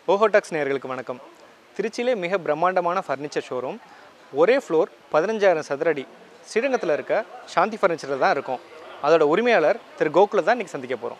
ohotalks நேயர்களுக்கு வணக்கம். திருச்சியிலே மிக பிரம்மாண்டமான ஃபர்னிச்சர் ஷோரூம். ஒரே ஃப்ளோர் 15000 சதுரடி. ஸ்ரீரங்கத்தில் இருக்க சாந்தி ஃபர்னிச்சரில் தான் இருக்கும். அதோட உரிமையாளர் திரு கோகுல தான் இன்னைக்கு சந்திக்க போகிறோம்.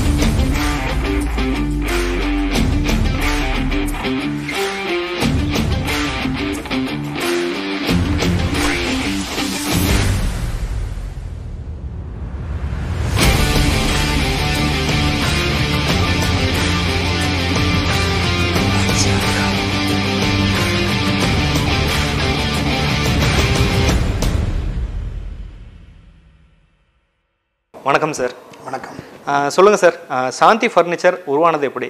வணக்கம் சார். வணக்கம். சொல்லுங்கள் சார், சாந்தி ஃபர்னிச்சர் உருவானது எப்படி?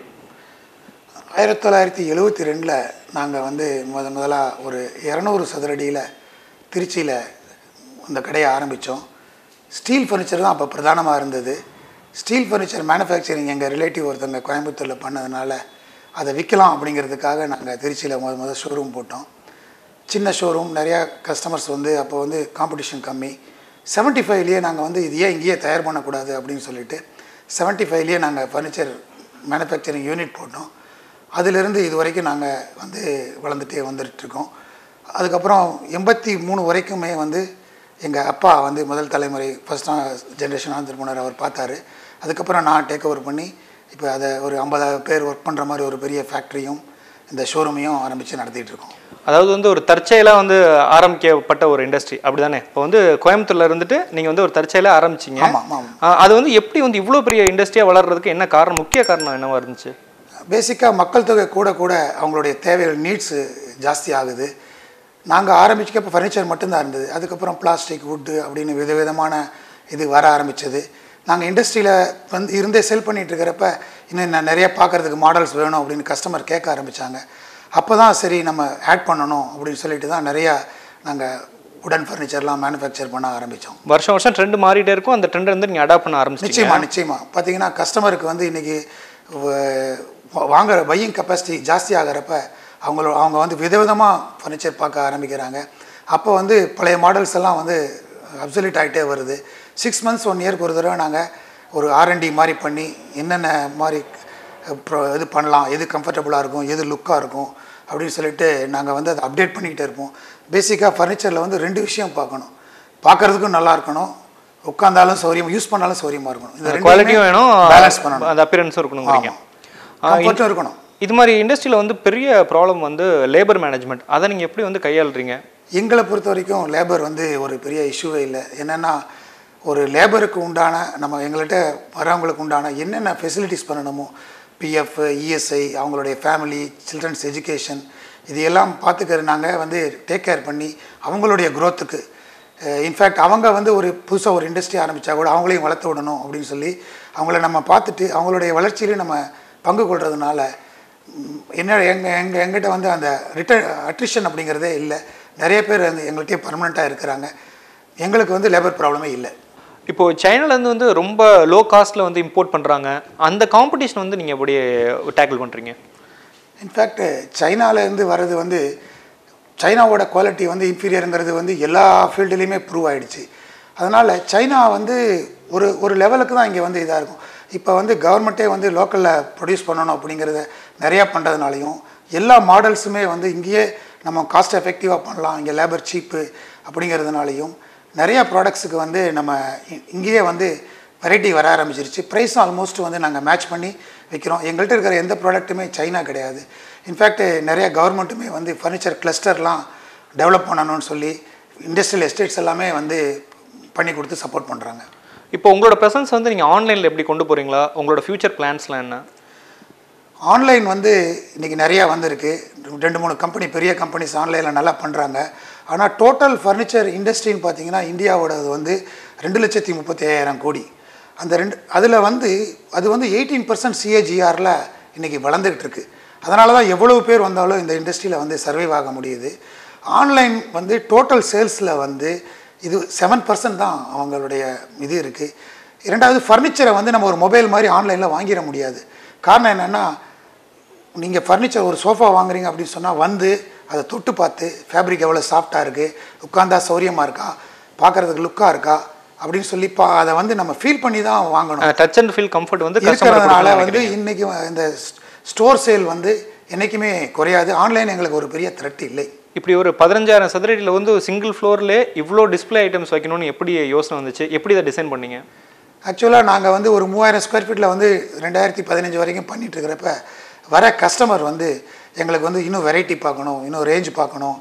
1972 நாங்கள் முதலாக ஒரு 200 சதுரடியில் திருச்சியில் அந்த கடையை ஆரம்பித்தோம். ஸ்டீல் ஃபர்னிச்சர் தான் அப்போ பிரதானமாக இருந்தது. ஸ்டீல் ஃபர்னிச்சர் மேனுஃபேக்சரிங் எங்கள் ரிலேட்டிவ் ஒருத்தவங்க கோயம்புத்தூரில் பண்ணதுனால அதை விற்கலாம் அப்படிங்கிறதுக்காக நாங்கள் திருச்சியில் முதல் ஷோரூம் போட்டோம். சின்ன ஷோரூம், நிறையா கஸ்டமர்ஸ் அப்போ காம்படிஷன் கம்மி. 75லேயே நாங்கள் இது ஏன் இங்கேயே தயார் பண்ணக்கூடாது அப்படின்னு சொல்லிட்டு 75லேயே நாங்கள் ஃபர்னிச்சர் மேனுஃபேக்சரிங் யூனிட் போட்டோம். அதிலிருந்து இது வரைக்கும் நாங்கள் வளர்ந்துட்டே வந்துட்டுருக்கோம். அதுக்கப்புறம் 83 வரைக்குமே எங்கள் அப்பா முதல் தலைமுறை ஃபர்ஸ்ட் ஜென்ரேஷன் ஆந்திரபுனர் அவர் பார்த்தாரு. அதுக்கப்புறம் நான் டேக் ஓவர் பண்ணி இப்போ அதை ஒரு 50 பேர் ஒர்க் பண்ணுற மாதிரி ஒரு பெரிய ஃபேக்ட்ரியும் இந்த ஷோரூமையும் ஆரம்பித்து நடத்திட்டு இருக்கோம். அதாவது ஒரு தற்செயலாக ஆரம்பிக்கப்பட்ட ஒரு இண்டஸ்ட்ரி அப்படி தானே? இப்போ கோயம்புத்தூரில் இருந்துட்டு நீங்கள் ஒரு தற்செயலாக ஆரம்பிச்சிங்க. ஆமாம். அது எப்படி இவ்வளோ பெரிய இண்டஸ்ட்ரியாக வளர்கிறதுக்கு என்ன காரணம், முக்கிய காரணம் என்னவா இருந்துச்சு? பேசிக்காக மக்கள் தொகை கூட அவங்களுடைய தேவைகள், நீட்ஸு ஜாஸ்தி ஆகுது. நாங்கள் ஆரம்பிச்சப்போ ஃபர்னிச்சர் மட்டும்தான் இருந்தது. அதுக்கப்புறம் பிளாஸ்டிக், வுட்டு அப்படின்னு விதவிதமான இது வர ஆரம்பித்தது. நாங்கள் இண்டஸ்ட்ரியில் இருந்தே செல் பண்ணிகிட்டு இருக்கிறப்ப இன்னும் நிறையா பார்க்குறதுக்கு மாடல்ஸ் வேணும் அப்படின்னு கஸ்டமர் கேட்க ஆரம்பித்தாங்க. அப்போ தான் சரி நம்ம ஆட் பண்ணணும் அப்படின்னு சொல்லிட்டு தான் நிறையா நாங்கள் உடன் ஃபர்னிச்சர்லாம் மேனுஃபேக்சர் பண்ண ஆரம்பித்தோம். வருஷம் ட்ரெண்ட் மாறிட்டே இருக்கும். அந்த ட்ரெண்ட் நீங்கள் அடாப்ட் பண்ண ஆரம்பிச்சிங்க. நிச்சயமாக பார்த்தீங்கன்னா கஸ்டமருக்கு இன்றைக்கி வாங்குகிற பையிங் கெப்பாசிட்டி ஜாஸ்தி ஆகிறப்ப அவங்க விதவிதமாக ஃபர்னிச்சர் பார்க்க ஆரம்பிக்கிறாங்க. அப்போ பழைய மாடல்ஸ் எல்லாம் அப்சல்யூட் ஆகிட்டே வருது. 6 months 1 yearக்கு ஒரு தடவை நாங்கள் ஒரு R&D மாதிரி பண்ணி என்னென்ன மாதிரி இது பண்ணலாம், எது கம்ஃபர்டபுளாக இருக்கும், எது லுக்காக இருக்கும் அப்படின்னு சொல்லிட்டு நாங்கள் அதை அப்டேட் பண்ணிக்கிட்டே இருப்போம். பேசிக்காக ஃபர்னிச்சரில் 2 விஷயம் பார்க்கணும். பார்க்குறதுக்கும் நல்லா இருக்கணும், உட்காந்தாலும் சௌரியம், யூஸ் பண்ணாலும் சௌரியமாக இருக்கணும். இந்த குவாலிட்டியும் வேணும், பேலன்ஸ் பண்ணணும், அந்த அப்பியரன்ஸும் இருக்கணும், கம்ஃபர்ட்டும் இருக்கணும். இது மாதிரி இண்டஸ்ட்ரியில் பெரிய ப்ராப்ளம் லேபர் மேனேஜ்மெண்ட். அதை நீங்கள் எப்படி கையாளுறீங்க? எங்களை பொறுத்த வரைக்கும் லேபர் ஒரு பெரிய இஷ்யூவே இல்லை. என்னென்னா ஒரு லேபருக்கு உண்டான எங்கள்கிட்ட வரவங்களுக்கு உண்டான என்னென்ன ஃபெசிலிட்டிஸ் பண்ணணுமோ, பிஎஃப், இஎஸ்ஐ, அவங்களுடைய ஃபேமிலி, சில்ட்ரன்ஸ் எஜுகேஷன், இது எல்லாம் பார்த்துக்கிறது நாங்கள் டேக் கேர் பண்ணி அவங்களுடைய க்ரோத்துக்கு, இன்ஃபேக்ட் அவங்க ஒரு புதுசாக ஒரு இண்டஸ்ட்ரி ஆரம்பித்தா கூட அவங்களையும் வளர்த்து விடணும் அப்படின்னு சொல்லி அவங்கள நம்ம பார்த்துட்டு அவங்களுடைய வளர்ச்சியிலையும் நம்ம பங்கு கொள்றதுனால எங்கிட்ட அந்த அட்ரிஷன் அப்படிங்கிறதே இல்லை. நிறைய பேர் எங்கள்கிட்டயே பர்மனெண்ட்டாக இருக்கிறாங்க. எங்களுக்கு லேபர் ப்ராப்ளமே இல்லை. இப்போது சைனாலேருந்து ரொம்ப லோ காஸ்ட்டில் இம்போர்ட் பண்ணுறாங்க. அந்த காம்படிஷன் நீங்கள் எப்படி டேக்கிள் பண்ணுறீங்க? இன்ஃபேக்ட் சைனாலேருந்து வர்றது சைனாவோட குவாலிட்டி இன்ஃபீரியருங்கிறது எல்லா ஃபீல்டுலேயுமே ப்ரூவ் ஆகிடுச்சு. அதனால் சைனா ஒரு லெவலுக்கு தான் இங்கே இதாக இருக்கும். இப்போ கவர்மெண்ட்டே லோக்கலில் ப்ரொடியூஸ் பண்ணணும் அப்படிங்கிறத நிறையா பண்ணுறதுனாலையும் எல்லா மாடல்ஸுமே இங்கேயே நம்ம காஸ்ட் எஃபெக்டிவாக பண்ணலாம், இங்கே லேபர் சீப்பு அப்படிங்கிறதுனாலையும் நிறையா ப்ராடக்ட்ஸுக்கு நம்ம இங்கேயே வெரைட்டி வர ஆரம்பிச்சிருச்சு. ப்ரைஸும் ஆல்மோஸ்ட் நாங்கள் மேட்ச் பண்ணி விற்கிறோம். எங்கள்கிட்ட இருக்கிற எந்த ப்ராடக்ட்டுமே சைனா கிடையாது. இன்ஃபேக்ட் நிறையா கவர்மெண்ட்டுமே ஃபர்னிச்சர் கிளஸ்டர்லாம் டெவலப் பண்ணணும்னு சொல்லி இண்டஸ்ட்ரியல் எஸ்டேட்ஸ் எல்லாமே பண்ணி கொடுத்து சப்போர்ட் பண்ணுறாங்க. இப்போ உங்களோட ப்ரெசன்ஸ் நீங்கள் ஆன்லைனில் எப்படி கொண்டு போகிறீங்களா? உங்களோட ஃப்யூச்சர் பிளான்ஸ்லாம் என்ன? ஆன்லைன் இன்றைக்கி நிறையா இருக்குது. 2-3 கம்பெனி, பெரிய கம்பெனிஸ் ஆன்லைனில் நல்லா பண்ணுறாங்க. ஆனால் டோட்டல் ஃபர்னிச்சர் இண்டஸ்ட்ரின்னு பார்த்தீங்கன்னா இந்தியாவோடது 2,35,000 கோடி. அந்த அதில் அது 18% CAGRல இன்றைக்கி வளர்ந்துக்கிட்டு இருக்குது. அதனால தான் எவ்வளவு பேர் வந்தாலும் இந்த இண்டஸ்ட்ரியில் சர்வைவ் ஆக முடியுது. ஆன்லைன் டோட்டல் சேல்ஸில் இது 7% தான் அவங்களுடைய இது இருக்குது. இரண்டாவது, ஃபர்னிச்சரை நம்ம ஒரு மொபைல் மாதிரி ஆன்லைனில் வாங்கிட முடியாது. காரணம் என்னென்னா, நீங்கள் ஃபர்னிச்சர் ஒரு சோஃபா வாங்குறீங்க அப்படின்னு சொன்னால் அதை தொட்டு பார்த்து ஃபேப்ரிக் எவ்வளோ சாஃப்டாக இருக்குது, உட்காந்தா சௌரியமாக இருக்கா, பார்க்குறதுக்கு லுக்காக இருக்கா அப்படின்னு சொல்லி அதை நம்ம ஃபீல் பண்ணி தான் வாங்கணும். டச் அண்ட் ஃபீல் கம்ஃபர்ட் இருக்கிறதுனால இன்றைக்கி இந்த ஸ்டோர் சேல் என்றைக்குமே குறையாது. ஆன்லைன் எங்களுக்கு ஒரு பெரிய த்ரெட் இல்லை. இப்படி ஒரு 15,000 சதுரடியில் வந்து சிங்கிள் ஃப்ளோர்லேயே இவ்வளோ டிஸ்பிளே ஐட்டம்ஸ் வைக்கணும்னு எப்படி யோசனை வந்துச்சு? எப்படி இதை டிசைன் பண்ணீங்க? ஆக்சுவலாக நாங்கள் வந்து ஒரு 3000 ஸ்கொயர் ஃபீட்டில் வந்து 2015 வரைக்கும் பண்ணிகிட்டு இருக்கிறப்ப வர கஸ்டமர் வந்து எங்களுக்கு வந்து இன்னும் வெரைட்டி பார்க்கணும், இன்னும் ரேஞ்ச் பார்க்கணும்,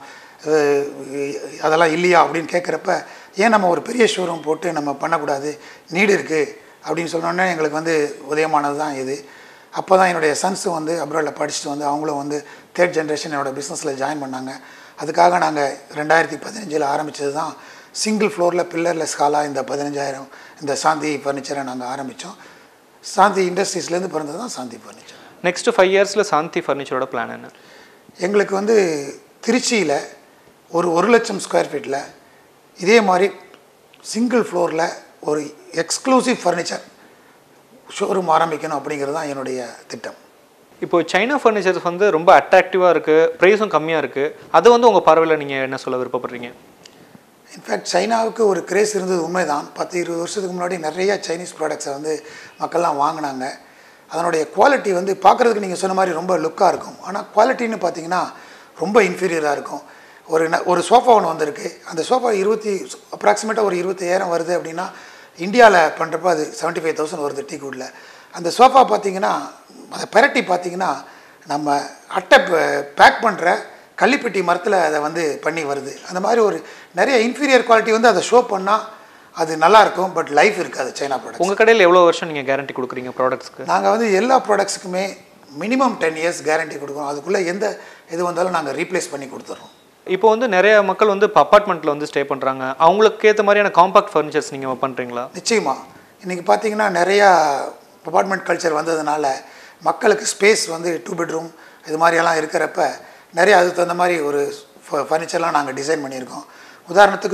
அதெல்லாம் இல்லையா அப்படின்னு கேட்குறப்ப ஏன் நம்ம ஒரு பெரிய ஷோரூம் போட்டு நம்ம பண்ணக்கூடாது, நீடு இருக்குது அப்படின்னு சொன்னோன்னே எங்களுக்கு வந்து உதயமானது தான் இது. அப்போ தான் என்னுடைய சன்ஸும் வந்து அப்ராடில் படிச்சுட்டு வந்து அவங்களும் வந்து 3rd ஜென்ரேஷன் என்னோடய பிஸ்னஸில் ஜாயின் பண்ணாங்க. அதுக்காக நாங்கள் 2015 ஆரம்பித்தது தான் சிங்கிள் ஃப்ளோரில் பில்லர்லெஸ் ஹாலாக இந்த 15,000 இந்த சாந்தி ஃபர்னிச்சரை நாங்கள் ஆரம்பித்தோம். சாந்தி இண்டஸ்ட்ரீஸ்லேருந்து பிறந்தது தான் சாந்தி ஃபர்னிச்சர். நெக்ஸ்ட் 5 இயர்ஸில் சாந்தி ஃபர்னிச்சரோட பிளான் என்ன? எங்களுக்கு வந்து திருச்சியில் ஒரு 1,00,000 ஸ்கொயர் ஃபீட்டில் இதே மாதிரி சிங்கிள் ஃப்ளோரில் ஒரு எக்ஸ்க்ளூசிவ் ஃபர்னிச்சர் ஷோரூம் ஆரம்பிக்கணும் அப்படிங்கிறது தான் என்னுடைய திட்டம். இப்போது சைனா ஃபர்னிச்சர்ஸ் வந்து ரொம்ப அட்ராக்டிவாக இருக்குது, ப்ரைஸும் கம்மியாக இருக்குது. அது வந்து உங்கள் பார்வையில் நீங்கள் என்ன சொல்ல விருப்பப்படுறீங்க? இன்ஃபேக்ட் சைனாவுக்கு ஒரு கிரேஸ் இருந்தது உண்மைதான். 10-20 வருஷத்துக்கு முன்னாடி நிறையா சைனீஸ் ப்ராடக்ட்ஸை வந்து மக்கள்லாம் வாங்கினாங்க. அதனுடைய குவாலிட்டி வந்து பார்க்குறதுக்கு நீங்கள் சொன்ன மாதிரி ரொம்ப லுக்காக இருக்கும். ஆனால் குவாலிட்டின்னு பார்த்தீங்கன்னா ரொம்ப இன்ஃபீரியராக இருக்கும். ஒரு சோஃபா ஒன்று வந்திருக்கு. அந்த சோஃபா அப்ராக்சிமேட்டாக ஒரு 25,000 வருது அப்படின்னா இந்தியாவில் பண்ணுறப்ப அது 75,000 வருது டீக்குட்டில். அந்த சோஃபா பார்த்தீங்கன்னா அதை பெரட்டி பார்த்தீங்கன்னா நம்ம அட்டை பேக் பண்ணுற கள்ளிப்பெட்டி மரத்தில் அதை வந்து பண்ணி வருது. அந்த மாதிரி ஒரு நிறைய இன்ஃபீரியர் குவாலிட்டி வந்து அதை ஷோ பண்ணால் அது நல்லாயிருக்கும். பட் லைஃப் இருக்காது சைனா ப்ராடக்ட். உங்கள் கடையில் எவ்வளோ வருஷம் நீங்கள் கேரண்டி கொடுக்குறீங்க ப்ராடக்ட்ஸ்க்கு? நாங்கள் வந்து எல்லா ப்ராடக்ட்ஸுக்குமே மினிமம் 10 இயர்ஸ் கேரண்டி கொடுக்குறோம். அதுக்குள்ளே எந்த இது வந்தாலும் நாங்கள் ரீப்ளேஸ் பண்ணி கொடுத்துட்றோம். இப்போ வந்து நிறைய மக்கள் வந்து இப்போ அப்பார்ட்மெண்ட்டில் வந்து ஸ்டே பண்ணுறாங்க. அவங்களுக்கு ஏற்ற மாதிரியான காம்பாக்ட் ஃபர்னிச்சர்ஸ் நீங்கள் பண்ணுறீங்களா? நிச்சயமாக. இன்றைக்கி பார்த்தீங்கன்னா நிறையா அப்பார்ட்மெண்ட் கல்ச்சர் வந்ததுனால மக்களுக்கு ஸ்பேஸ் வந்து 2 பெட்ரூம் இது மாதிரியெல்லாம் இருக்கிறப்ப நிறைய அதுக்கு தகுந்த மாதிரி ஒரு ஃபர்னிச்சர்லாம் நாங்கள் டிசைன் பண்ணியிருக்கோம். உதாரணத்துக்கு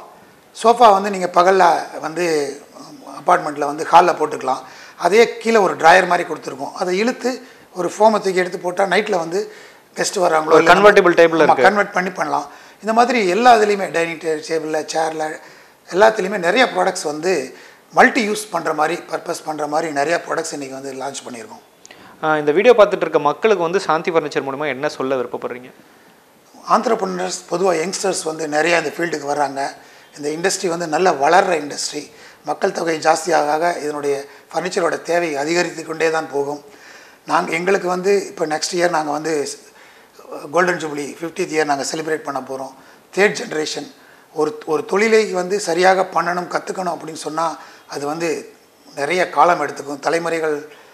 சோஃபா வந்து நீங்கள் பகலில் வந்து அப்பார்ட்மெண்ட்டில் வந்து ஹாலில் போட்டுக்கலாம். அதே கீழே ஒரு ட்ராயர் மாதிரி கொடுத்துருக்கோம். அதை இழுத்து ஒரு ஃபோமை தூக்கி எடுத்து போட்டால் நைட்டில் வந்து கெஸ்ட் வராங்களோ கன்வெர்ட்டிபிள் டேபிள் கன்வெர்ட் பண்ணலாம். இந்த மாதிரி எல்லா இதுலேயுமே டைனிங் டேபிளில், சேரில் எல்லாத்துலேயுமே நிறைய ப்ராடக்ட்ஸ் வந்து மல்டி யூஸ் பண்ணுற மாதிரி, பர்பஸ் பண்ணுற மாதிரி நிறையா ப்ராடக்ட்ஸ் இன்றைக்கி வந்து லான்ச் பண்ணியிருக்கோம். இந்த வீடியோ பார்த்துட்டு இருக்க மக்களுக்கு வந்து சாந்தி ஃபர்னிச்சர் மூலமா என்ன சொல்ல விருப்பப்படுறீங்க? ஆண்டர்ப்ரனர்ஸ் பொதுவாக யங்ஸ்டர்ஸ் வந்து நிறையா இந்த ஃபீல்டுக்கு வர்றாங்க. இந்த இண்டஸ்ட்ரி வந்து நல்ல வளர்கிற இண்டஸ்ட்ரி. மக்கள் தொகை ஜாஸ்தியாக இதனுடைய ஃபர்னிச்சரோட தேவை அதிகரித்து கொண்டே தான் போகும். எங்களுக்கு வந்து இப்போ நெக்ஸ்ட் இயர் நாங்கள் வந்து கோல்டன் ஜூப்ளி 50th இயர் நாங்கள் செலிப்ரேட் பண்ண போகிறோம். 3rd ஜென்ரேஷன் ஒரு தொழிலை வந்து சரியாக பண்ணணும், கற்றுக்கணும் அப்படின்னு சொன்னால் அது வந்து நிறைய காலம் எடுத்துக்கும். தலைமுறைகள்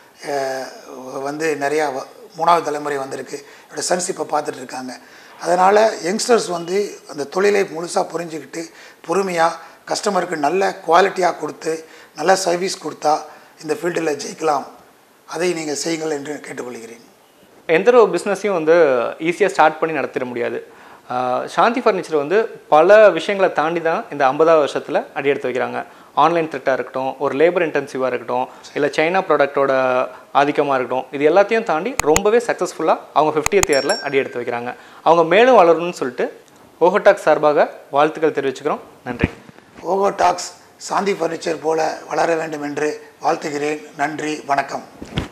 வந்து நிறையா 3வது தலைமுறை வந்திருக்கு. என்னோடய சன்ஸ் இப்போ பார்த்துட்டு இருக்காங்க. அதனால் யங்ஸ்டர்ஸ் வந்து அந்த தொழிலை முழுசாக புரிஞ்சுக்கிட்டு பொறுமையாக கஸ்டமருக்கு நல்ல குவாலிட்டியாக கொடுத்து நல்ல சர்வீஸ் கொடுத்தா இந்த ஃபீல்டில் ஜெயிக்கலாம். அதை நீங்கள் செய்யுங்கள் என்று கேட்டுக்கொள்கிறேன். எந்த ஒரு பிஸ்னஸையும் வந்து ஈஸியாக ஸ்டார்ட் பண்ணி நடத்திட முடியாது. சாந்தி ஃபர்னிச்சர் வந்து பல விஷயங்களை தாண்டி தான் இந்த 50வது வருஷத்தில் அடி எடுத்து வைக்கிறாங்க. ஆன்லைன் த்ரெட்டாக இருக்கட்டும், ஒரு லேபர் இன்டென்சிவாக இருக்கட்டும், இல்லை சைனா ப்ராடக்டோட ஆதிக்கமாக இருக்கட்டும், இது எல்லாத்தையும் தாண்டி ரொம்பவே சக்ஸஸ்ஃபுல்லாக அவங்க 50th இயரில் அடி எடுத்து வைக்கிறாங்க. அவங்க மேலும் வளரணும்னு சொல்லிட்டு ஓஹோடாக்ஸ் சார்பாக வாழ்த்துக்கள் தெரிவிச்சுக்கிறோம். நன்றி. ஓஹோடாக்ஸ் சாந்தி ஃபர்னிச்சர் போல வளர வேண்டும் என்று வாழ்த்துகிறேன். நன்றி, வணக்கம்.